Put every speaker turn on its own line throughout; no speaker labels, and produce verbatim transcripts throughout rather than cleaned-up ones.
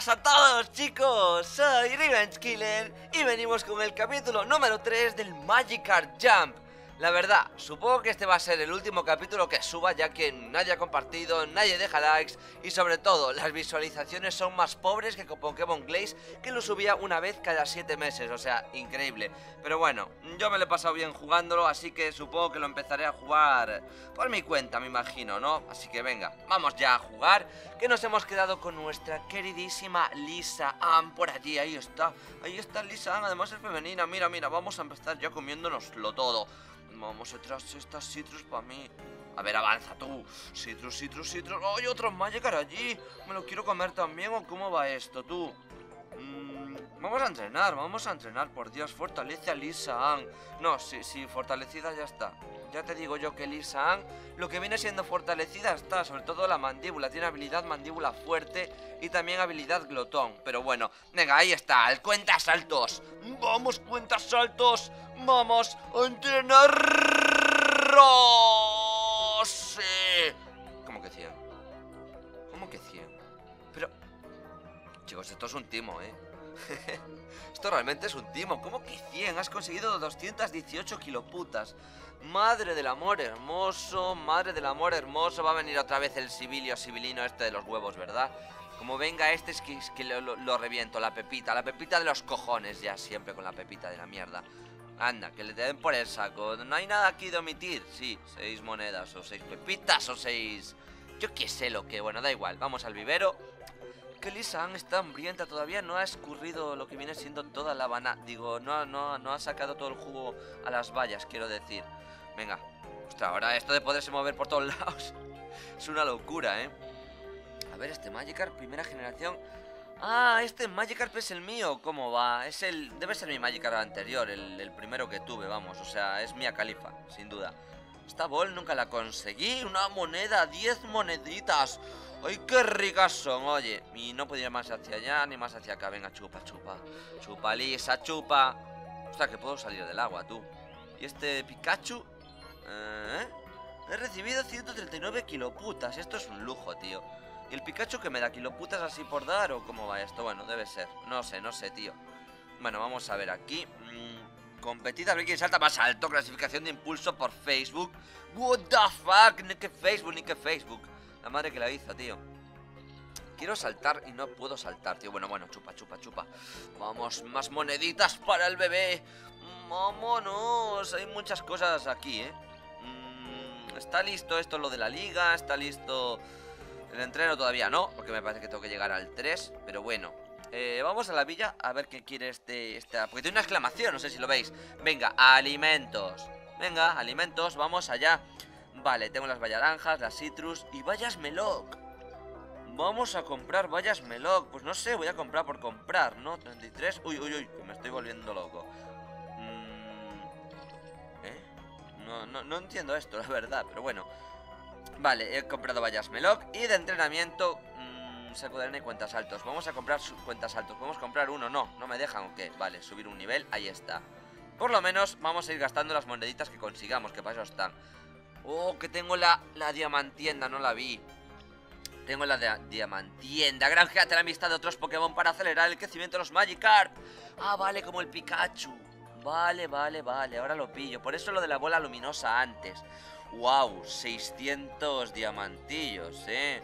a todos, chicos, soy Revenge Killer y venimos con el capítulo número tres del Magikarp Jump. La verdad, supongo que este va a ser el último capítulo que suba, ya que nadie ha compartido, nadie deja likes y sobre todo las visualizaciones son más pobres que con Pokémon Glaze, que lo subía una vez cada siete meses, o sea, increíble. Pero bueno, yo me lo he pasado bien jugándolo, así que supongo que lo empezaré a jugar por mi cuenta, me imagino, ¿no? Así que venga, vamos ya a jugar, que nos hemos quedado con nuestra queridísima Lisa Ann por allí. Ahí está, ahí está Lisa Ann, además es femenina. Mira, mira, vamos a empezar ya comiéndonoslo todo. Vamos detrás de estas Citrus para mí. A ver, avanza tú. Citrus, Citrus, Citrus. ¡Ay, otro Magikarp allí! ¿Me lo quiero comer también o cómo va esto, tú? Mm, vamos a entrenar, vamos a entrenar, por Dios. Fortalece a Lisa Ann. No, sí, sí, fortalecida ya está. Ya te digo yo que Lisa Ann, lo que viene siendo fortalecida está, sobre todo la mandíbula. Tiene habilidad mandíbula fuerte y también habilidad glotón. Pero bueno, venga, ahí está, el cuentasaltos. ¡Vamos, cuentasaltos! ¡Vamos a entrenar! ¡Sí! ¿Cómo que cien? ¿Cómo que cien? Pero... chicos, esto es un timo, ¿eh? Esto realmente es un timo. ¿Cómo que cien? Has conseguido doscientas dieciocho kiloputas. Madre del amor hermoso, madre del amor hermoso. Va a venir otra vez el civilio civilino este de los huevos, ¿verdad? Como venga este es que, es que lo, lo, lo reviento. La pepita, la pepita de los cojones. Ya siempre con la pepita de la mierda. Anda, que le den por el saco. No hay nada aquí de omitir. Sí, seis monedas o seis pepitas o seis... yo qué sé lo que... bueno, da igual, vamos al vivero. Que Lisa Ann está hambrienta, todavía no ha escurrido lo que viene siendo toda la banana. Digo, no, no, no ha sacado todo el jugo a las vallas, quiero decir. Venga, ostras, ahora esto de poderse mover por todos lados es una locura, ¿eh? A ver, este Magikarp, primera generación. Ah, este Magikarp es el mío, ¿cómo va? Es el... debe ser mi Magikarp anterior, el, el primero que tuve, vamos, o sea, es Mia Khalifa, sin duda. Esta bol nunca la conseguí, una moneda, diez moneditas. ¡Ay, qué ricas son! Oye, y no podía ir más hacia allá ni más hacia acá. Venga, chupa, chupa. Chupa, Lisa, chupa. O sea, que puedo salir del agua, tú. ¿Y este Pikachu? ¿Eh? He recibido ciento treinta y nueve kiloputas. Esto es un lujo, tío. ¿Y el Pikachu que me da kiloputas así por dar o cómo va esto? Bueno, debe ser. No sé, no sé, tío. Bueno, vamos a ver aquí. Mm, competida, a ver quién salta más alto. Clasificación de impulso por Facebook. What the fuck, ni que Facebook, ni que Facebook. La madre que la hizo, tío. Quiero saltar y no puedo saltar, tío. Bueno, bueno, chupa, chupa, chupa. Vamos, más moneditas para el bebé. Vámonos. Hay muchas cosas aquí, ¿eh? Mm, está listo esto, lo de la liga. Está listo el entreno, todavía no, porque me parece que tengo que llegar al tres. Pero bueno, eh, vamos a la villa a ver qué quiere este, esta... porque tiene una exclamación, no sé si lo veis. Venga, alimentos. Venga, alimentos, vamos allá. Vale, tengo las bayas naranjas, las citrus y bayas meloc. Vamos a comprar bayas meloc. Pues no sé, voy a comprar por comprar, ¿no? treinta y tres. Uy, uy, uy, que me estoy volviendo loco. Mm, ¿Eh? No, no, no entiendo esto, la verdad, pero bueno. Vale, he comprado bayas meloc. Y de entrenamiento mmm, se podrán ir cuentas altos. Vamos a comprar cuentas altos. ¿Podemos comprar uno? No, no me dejan, ¿o qué? Vale, subir un nivel, ahí está. Por lo menos vamos a ir gastando las moneditas que consigamos, que para eso están. Oh, que tengo la, la diamantienda, no la vi. Tengo la de, diamantienda. Granjeate la amistad de otros Pokémon para acelerar el crecimiento de los Magikarp. Ah, vale, como el Pikachu. Vale, vale, vale, ahora lo pillo. Por eso lo de la bola luminosa antes. Wow, seiscientos diamantillos, eh.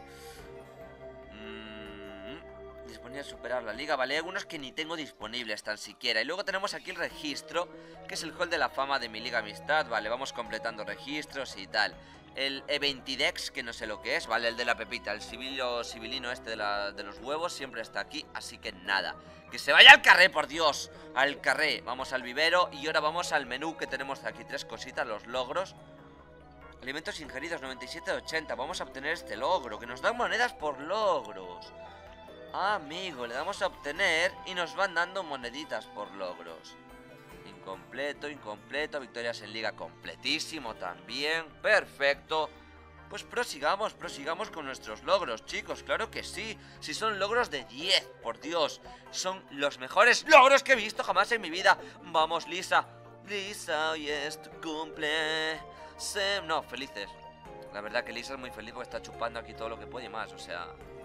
mm, Disponible de superar la liga. Vale, hay algunos que ni tengo disponibles tan siquiera. Y luego tenemos aquí el registro, que es el hall de la fama de mi liga amistad. Vale, vamos completando registros y tal. El Eventidex, que no sé lo que es. Vale, el de la pepita, el civilio civilino este de, la, de los huevos siempre está aquí, así que nada. Que se vaya al carré, por Dios. Al carré, vamos al vivero. Y ahora vamos al menú, que tenemos aquí tres cositas, los logros. Alimentos ingeridos, noventa y siete de ochenta. Vamos a obtener este logro, que nos dan monedas por logros. Ah, amigo, le damos a obtener y nos van dando moneditas por logros. Incompleto, incompleto. Victorias en liga, completísimo también. Perfecto. Pues prosigamos, prosigamos con nuestros logros, chicos. Claro que sí. Si son logros de diez, por Dios. Son los mejores logros que he visto jamás en mi vida. Vamos, Lisa. Lisa, hoy es tu cumple. Se... no, felices. La verdad que Lisa es muy feliz porque está chupando aquí todo lo que puede y más, o sea...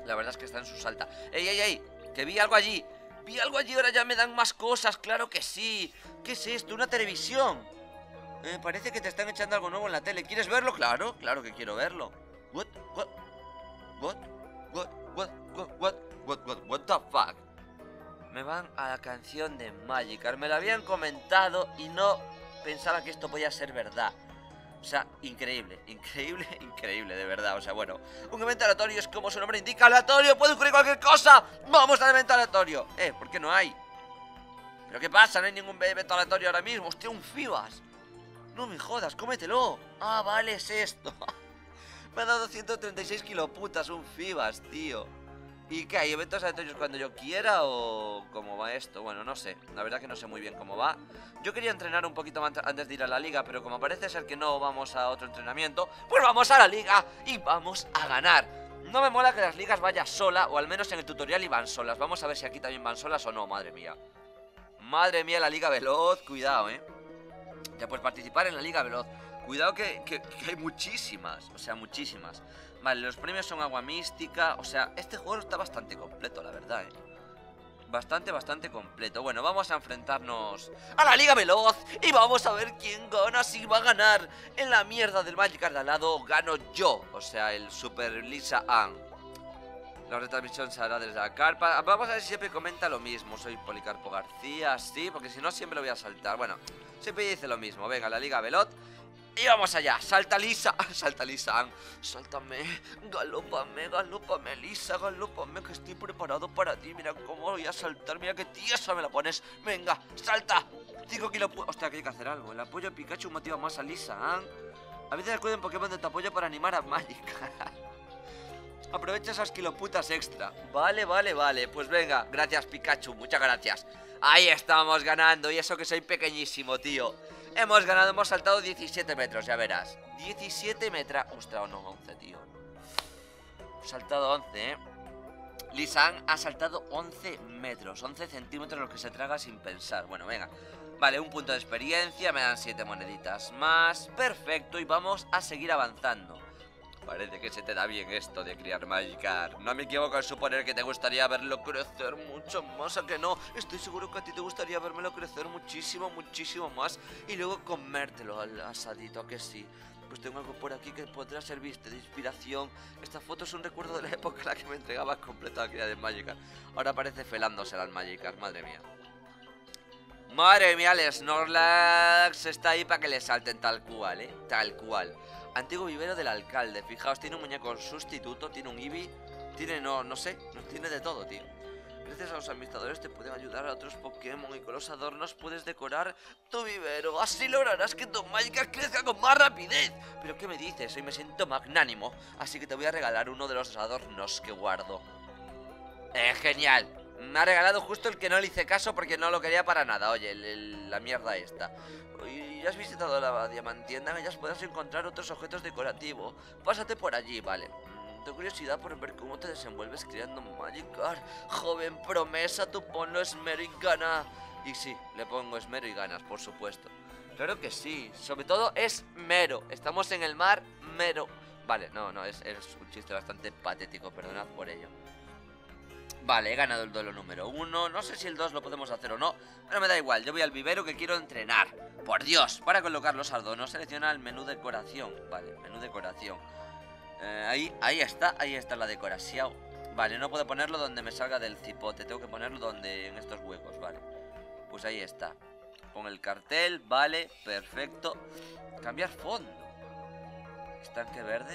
La verdad es que está en su salta. ¡Ey, ey, ey! Que vi algo allí. Vi algo allí, ahora ya me dan más cosas. ¡Claro que sí! ¿Qué es esto? ¿Una televisión? Eh, parece que te están echando algo nuevo en la tele. ¿Quieres verlo? Claro, claro que quiero verlo. What? What? What? What? What? What? What? What? What? What the fuck? Me van a la canción de Magikarp. Me la habían comentado y no pensaba que esto podía ser verdad. O sea, increíble, increíble, increíble, de verdad. O sea, bueno, un evento aleatorio es como su nombre indica, aleatorio, puede ocurrir cualquier cosa. Vamos al evento aleatorio. Eh, ¿por qué no hay? ¿Pero qué pasa? No hay ningún evento aleatorio ahora mismo. Hostia, un Fibas. No me jodas, cómetelo. Ah, vale, es esto. Me ha dado ciento treinta y seis kiloputas un Fibas, tío. ¿Y qué hay? ¿Eventos aleatorios cuando yo quiera o cómo va esto? Bueno, no sé, la verdad que no sé muy bien cómo va. Yo quería entrenar un poquito más antes de ir a la liga, pero como parece ser que no vamos a otro entrenamiento, pues vamos a la liga y vamos a ganar. No me mola que las ligas vayan sola, o al menos en el tutorial iban solas. Vamos a ver si aquí también van solas o no, madre mía. Madre mía, la liga veloz, cuidado, eh. Ya puedes participar en la liga veloz. Cuidado que, que, que hay muchísimas, o sea, muchísimas. Vale, los premios son agua mística. O sea, este juego está bastante completo, la verdad, eh. Bastante, bastante completo. Bueno, vamos a enfrentarnos a la Liga Veloz y vamos a ver quién gana, si va a ganar. En la mierda del Magikarp de al lado gano yo, o sea, el Super Lisa Ann. La retransmisión se hará desde la carpa. Vamos a ver si siempre comenta lo mismo. Soy Policarpo García, sí, porque si no siempre lo voy a saltar. Bueno, siempre dice lo mismo. Venga, la Liga Veloz. Y vamos allá, salta Lisa, salta Lisa, sáltame, galópame, galópame Lisa, galópame que estoy preparado para ti, mira cómo voy a saltar, mira qué tiesa me la pones, venga, salta, cinco kilos, hostia que hay que hacer algo, el apoyo de Pikachu motiva más a Lisa, ¿eh? A veces acuden Pokémon de tu apoyo para animar a Magikarp. Aprovecha esas kiloputas extra, vale, vale, vale, pues venga, gracias Pikachu, muchas gracias, ahí estamos ganando y eso que soy pequeñísimo, tío. Hemos ganado, hemos saltado diecisiete metros, ya verás. diecisiete metros. Ostras, no, once, tío. He saltado once, eh. Lisan ha saltado once metros. once centímetros, lo que se traga sin pensar. Bueno, venga. Vale, un punto de experiencia. Me dan siete moneditas más. Perfecto, y vamos a seguir avanzando. Parece que se te da bien esto de criar Magikarp. No me equivoco al suponer que te gustaría verlo crecer mucho más, ¿a que no? Estoy seguro que a ti te gustaría vermelo crecer muchísimo, muchísimo más y luego comértelo al asadito, ¿a que sí? Pues tengo algo por aquí que podrá servirte de inspiración. Esta foto es un recuerdo de la época en la que me entregaba completa la cría de Magikarp. Ahora parece felándosela al Magikarp, madre mía. Madre mía, el Snorlax está ahí para que le salten tal cual, ¿eh? Tal cual. Antiguo vivero del alcalde, fijaos, tiene un muñeco sustituto, tiene un Eevee, tiene, no, no sé, no tiene de todo, tío. Gracias a los administradores te pueden ayudar a otros Pokémon y con los adornos puedes decorar tu vivero. Así lograrás que tu Magikarp crezca con más rapidez. ¿Pero qué me dices? Hoy me siento magnánimo, así que te voy a regalar uno de los adornos que guardo. Eh, genial. Me ha regalado justo el que no le hice caso porque no lo quería para nada. Oye, el, el, la mierda esta. Y ya has visitado la diamantienda, en ellas podrás encontrar otros objetos decorativos. Pásate por allí, vale. Mm, tengo curiosidad por ver cómo te desenvuelves criando Magikarp. Joven promesa, tú ponlo esmero y gana. Y sí, le pongo esmero y ganas, por supuesto. Claro que sí, sobre todo es mero. Estamos en el mar, mero. Vale, no, no, es, es un chiste bastante patético, perdonad por ello. Vale, he ganado el duelo número uno. No sé si el dos lo podemos hacer o no, pero me da igual, yo voy al vivero que quiero entrenar. Por Dios, para colocar los adornos selecciona el menú decoración. Vale, menú decoración. eh, Ahí, ahí está, ahí está la decoración. Vale, no puedo ponerlo donde me salga del cipote. Tengo que ponerlo donde, en estos huecos, vale. Pues ahí está. Con el cartel, vale, perfecto. Cambiar fondo. ¿Estanque verde?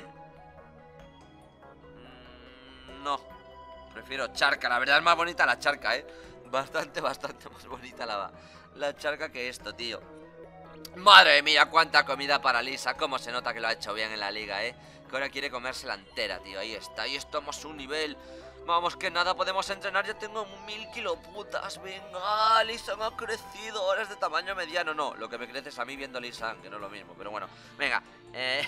Mm, no. Prefiero charca, la verdad es más bonita la charca, eh. Bastante, bastante más bonita la, la charca que esto, tío. Madre mía, cuánta comida para Lisa. Cómo se nota que lo ha hecho bien en la liga, eh. Que ahora quiere comérsela entera, tío. Ahí está, ahí estamos a un nivel. Vamos, que nada, podemos entrenar. Ya tengo mil kiloputas. Venga, Lisa me ha crecido. Ahora es de tamaño mediano. No, lo que me crece es a mí viendo Lisa, que no es lo mismo. Pero bueno, venga. Eh...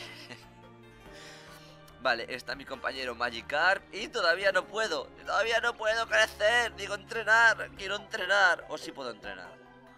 Vale, está mi compañero Magikarp y todavía no puedo, todavía no puedo crecer, digo entrenar, quiero entrenar, o sí puedo entrenar.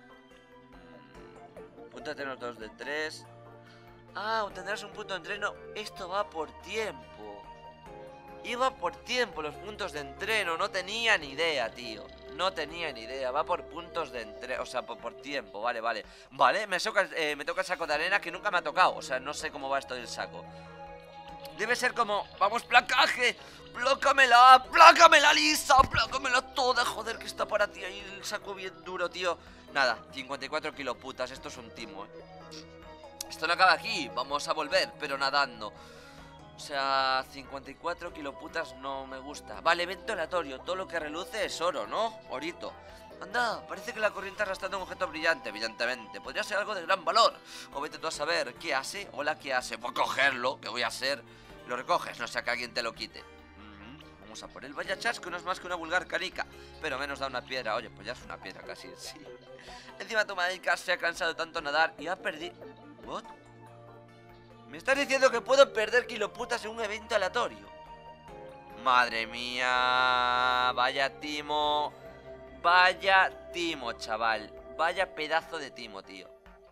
Punto de entreno dos de tres. Ah, obtendrás un punto de entreno, esto va por tiempo. Iba por tiempo los puntos de entreno. No tenía ni idea, tío. No tenía ni idea. Va por puntos de entreno. O sea, por, por tiempo. Vale, vale. Vale, me, soca, eh, me toca el saco de arena que nunca me ha tocado. O sea, no sé cómo va esto del saco. Debe ser como... Vamos, placaje. Plócamela. Plócamela, Lisa. Plócamela toda. Joder, que está para ti ahí el saco bien duro, tío. Nada, cincuenta y cuatro kiloputas. Esto es un timo, eh. Esto no acaba aquí. Vamos a volver, pero nadando. O sea, cincuenta y cuatro kiloputas no me gusta. Vale, evento aleatorio. Todo lo que reluce es oro, ¿no? Orito. Anda, parece que la corriente arrastrando un objeto brillante, evidentemente. Podría ser algo de gran valor. O vete tú a saber, ¿qué hace? Hola, ¿qué hace? Pues cogerlo, ¿qué voy a hacer? Lo recoges, no sea que alguien te lo quite. Mm-hmm. Vamos a por él. Vaya chasco, no es más que una vulgar canica. Pero menos da una piedra. Oye, pues ya es una piedra casi, sí. Encima tu marica se ha cansado de tanto nadar y ha perdido... ¿What? ¿Me estás diciendo que puedo perder kiloputas en un evento aleatorio? Madre mía. Vaya timo. Vaya timo, chaval. Vaya pedazo de timo, tío.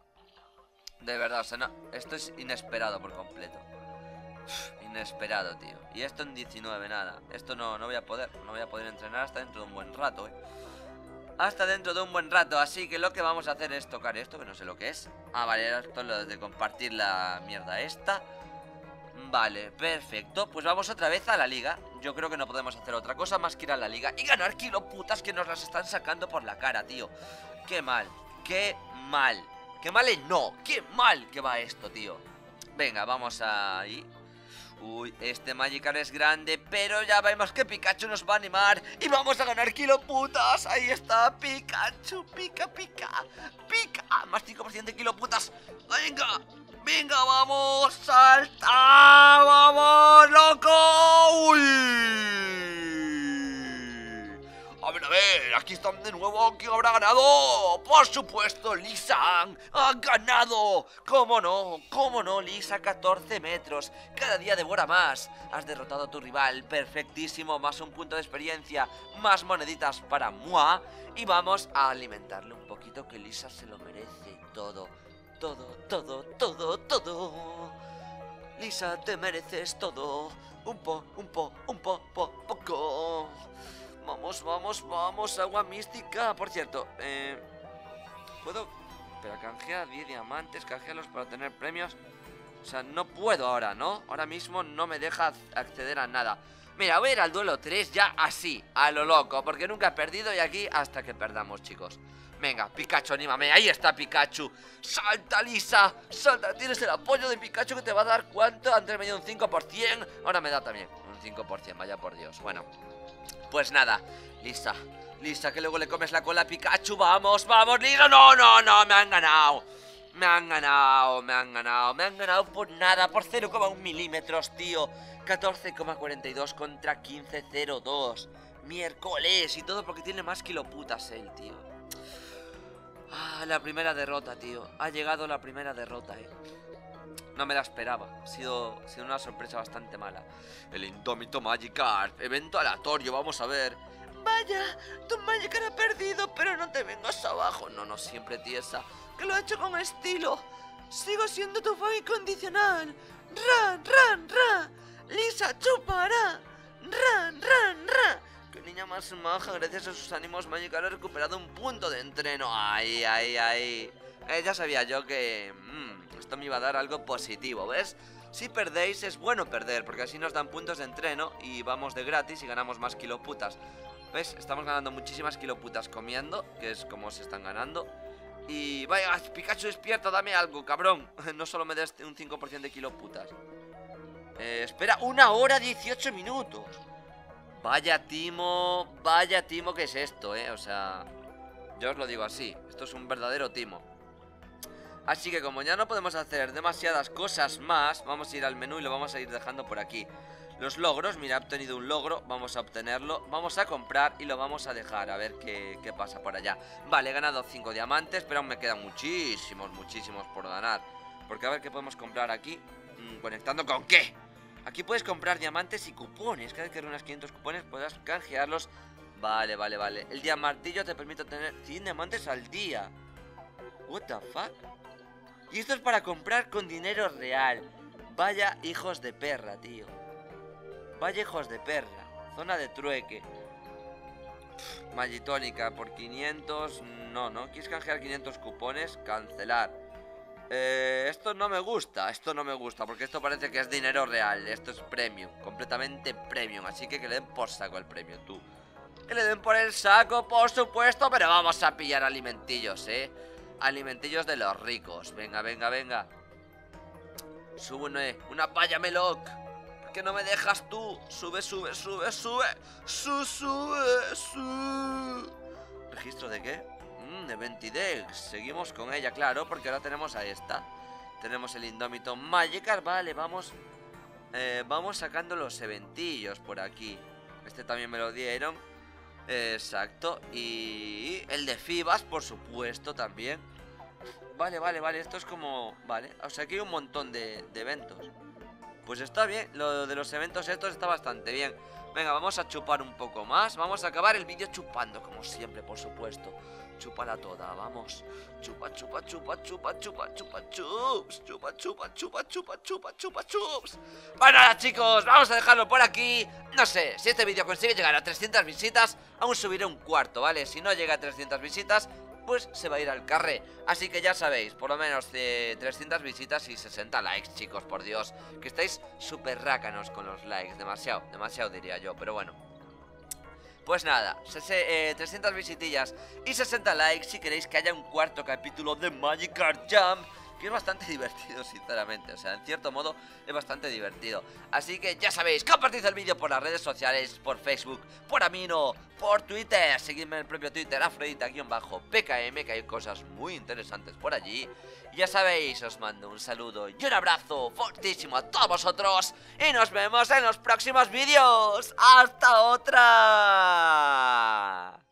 De verdad, o sea, no, esto es inesperado por completo. Uf, inesperado, tío. Y esto en diecinueve, nada. Esto no, no voy a poder. No voy a poder entrenar hasta dentro de un buen rato, eh. Hasta dentro de un buen rato. Así que lo que vamos a hacer es tocar esto, que no sé lo que es. Ah, vale, esto es lo de compartir la mierda esta. Vale, perfecto. Pues vamos otra vez a la liga. Yo creo que no podemos hacer otra cosa más que ir a la liga y ganar kiloputas que nos las están sacando por la cara, tío. Qué mal, qué mal. Qué mal es no, qué mal que va esto, tío. Venga, vamos ahí. Uy, este Magikarp es grande, pero ya vemos que Pikachu nos va a animar y vamos a ganar kiloputas. Ahí está, Pikachu, pica, pica, pica. Más cinco por ciento de kiloputas. Venga, venga, vamos, salta, vamos, loco. Uy. A ver, a ver, aquí están de nuevo. ¿Quién habrá ganado? Por supuesto, Lisa ha ganado. ¿Cómo no? ¿Cómo no, Lisa? catorce metros. Cada día devora más. Has derrotado a tu rival. Perfectísimo. Más un punto de experiencia. Más moneditas para Mua. Y vamos a alimentarle un poquito, que Lisa se lo merece todo. Todo, todo, todo, todo. Lisa, te mereces todo. Un po, un po, un po, po, poco. Vamos, vamos, vamos, agua mística. Por cierto, eh... ¿puedo? Pero canjea diez diamantes, canjealos para obtener premios. O sea, no puedo ahora, ¿no? Ahora mismo no me deja acceder a nada. Mira, voy a ir al duelo tres ya así, a lo loco, porque nunca he perdido y aquí hasta que perdamos, chicos. Venga, Pikachu, anímame, ahí está Pikachu. Salta, Lisa, salta. Tienes el apoyo de Pikachu que te va a dar ¿cuánto? Antes me dio un cinco por ciento, ahora me da también un cinco por ciento, vaya por Dios. Bueno, pues nada, Lisa, Lisa, que luego le comes la cola a Pikachu. Vamos, vamos, Lisa. No, no, no, me han ganado. Me han ganado, me han ganado. Me han ganado por nada, por cero coma uno milímetros, tío. catorce coma cuarenta y dos contra quince coma cero dos. Miércoles, y todo porque tiene más kiloputas él, tío. Ah, la primera derrota, tío. Ha llegado la primera derrota, eh. No me la esperaba. Ha sido, ha sido una sorpresa bastante mala. El indómito Magikarp. Evento aleatorio, vamos a ver. Vaya, tu Magikarp ha perdido, pero no te vengas abajo. No, no, siempre tiesa. Que lo ha hecho con estilo. Sigo siendo tu fan incondicional. Ra, ra, ra. Lisa chupará. Ra, ra, ra. Qué niña más maja. Gracias a sus ánimos, Magikarp ha recuperado un punto de entreno. Ay, ay, ay. Eh, ya sabía yo que... Mmm, esto me iba a dar algo positivo, ¿ves? Si perdéis es bueno perder, porque así nos dan puntos de entreno y vamos de gratis y ganamos más kiloputas. ¿Ves? Estamos ganando muchísimas kiloputas comiendo, que es como se están ganando. Y vaya, Pikachu, despierta, dame algo, cabrón. No solo me des un cinco por ciento de kiloputas. Eh, espera, una hora dieciocho minutos. Vaya timo, vaya timo que es esto, eh. O sea, yo os lo digo así, esto es un verdadero timo. Así que como ya no podemos hacer demasiadas cosas más, vamos a ir al menú y lo vamos a ir dejando por aquí. Los logros, mira, he obtenido un logro, vamos a obtenerlo, vamos a comprar y lo vamos a dejar, a ver qué, qué pasa por allá. Vale, he ganado cinco diamantes, pero aún me quedan muchísimos, muchísimos por ganar. Porque a ver qué podemos comprar aquí, mm, ¿conectando con qué? Aquí puedes comprar diamantes y cupones, cada vez que reúnas quinientos cupones podrás canjearlos. Vale, vale, vale, el diamartillo te permite obtener cien diamantes al día. What the fuck? Y esto es para comprar con dinero real. Vaya hijos de perra, tío. Vallejos de Perla, zona de trueque. Magitónica por quinientos. No, no, ¿quieres canjear quinientos cupones? Cancelar. eh, Esto no me gusta, esto no me gusta, porque esto parece que es dinero real. Esto es premium, completamente premium. Así que que le den por saco el premio, tú. Que le den por el saco, por supuesto. Pero vamos a pillar alimentillos, eh alimentillos de los ricos. Venga, venga, venga. Sube una palla meloc. ¿Por qué no me dejas tú? Sube, sube, sube, sube. Sube, sube, sube. ¿Registro de qué? Mm, de Ventidex. Seguimos con ella, claro, porque ahora tenemos a esta. Tenemos el Indómito Magikarp. Vale, vamos eh, Vamos sacando los eventillos por aquí. Este también me lo dieron. Exacto. Y el de Fibas, por supuesto, también. Vale, vale, vale. Esto es como... Vale, o sea, aquí hay un montón de, de eventos. Pues está bien, lo de los eventos estos está bastante bien. Venga, vamos a chupar un poco más. Vamos a acabar el vídeo chupando, como siempre, por supuesto. Chúpala toda, vamos. Chupa, chupa, chupa, chupa, chupa, chupa, chups. Chupa, chupa, chupa, chupa, chupa, chupa, chups. Bueno, nada, chicos, vamos a dejarlo por aquí. No sé, si este vídeo consigue llegar a trescientas visitas, aún subiré un cuarto, ¿vale? Si no llega a trescientas visitas, pues se va a ir al carré. Así que ya sabéis, por lo menos eh, trescientas visitas y sesenta likes, chicos, por Dios. Que estáis súper rácanos con los likes. Demasiado, demasiado diría yo, pero bueno. Pues nada, eh, trescientas visitillas y sesenta likes si queréis que haya un cuarto capítulo de Magikarp Jump, que es bastante divertido, sinceramente. O sea, en cierto modo es bastante divertido. Así que ya sabéis, compartid el vídeo por las redes sociales, por Facebook, por Amino, por Twitter. Seguidme en el propio Twitter, Afrodita-P K M, que hay cosas muy interesantes por allí. Ya sabéis, os mando un saludo y un abrazo fortísimo a todos vosotros. Y nos vemos en los próximos vídeos. ¡Hasta otra!